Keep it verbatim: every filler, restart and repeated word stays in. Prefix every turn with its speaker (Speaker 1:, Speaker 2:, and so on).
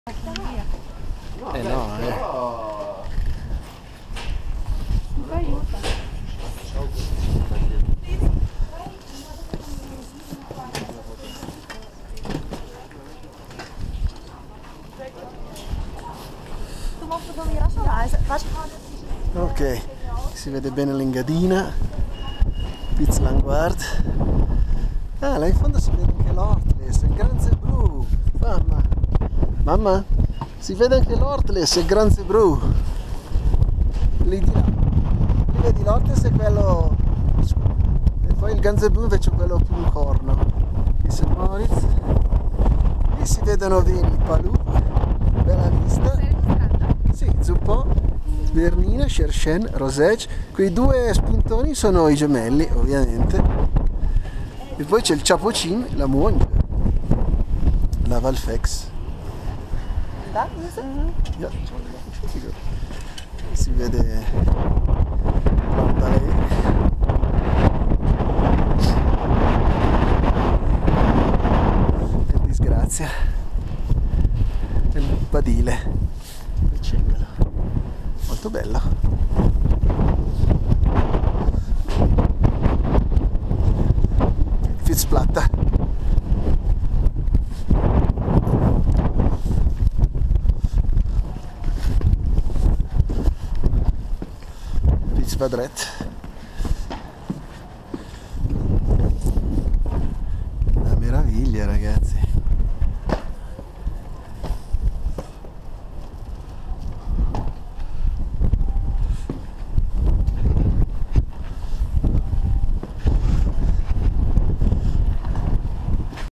Speaker 1: Eh no, eh.
Speaker 2: Mi aiuta.
Speaker 1: Ok, si vede bene l'Engadina, Piz Languard. Ah, là in fondo si vede anche l'Ortles, il Gran Zebrù. Mamma, mamma, si vede anche l'Ortles, il Gran Zebrù. Lì di là. Lì vedi l'Ortles è quello, e poi il Gran Zebrù invece è quello più un corno. Qui Saint Moritz. Lì si vedono bene il Palù, bella vista. Sì, Zuppò. Bernina, Cherchen, Roseg. Quei due spuntoni sono i gemelli, ovviamente. E poi c'è il Chapocin, la Monge, la Valfex. Ja. Si vede Mandalay. E disgrazia. E il Badile. Il Cingolo. Molto bello. Fitzplatta. Fitzpadret.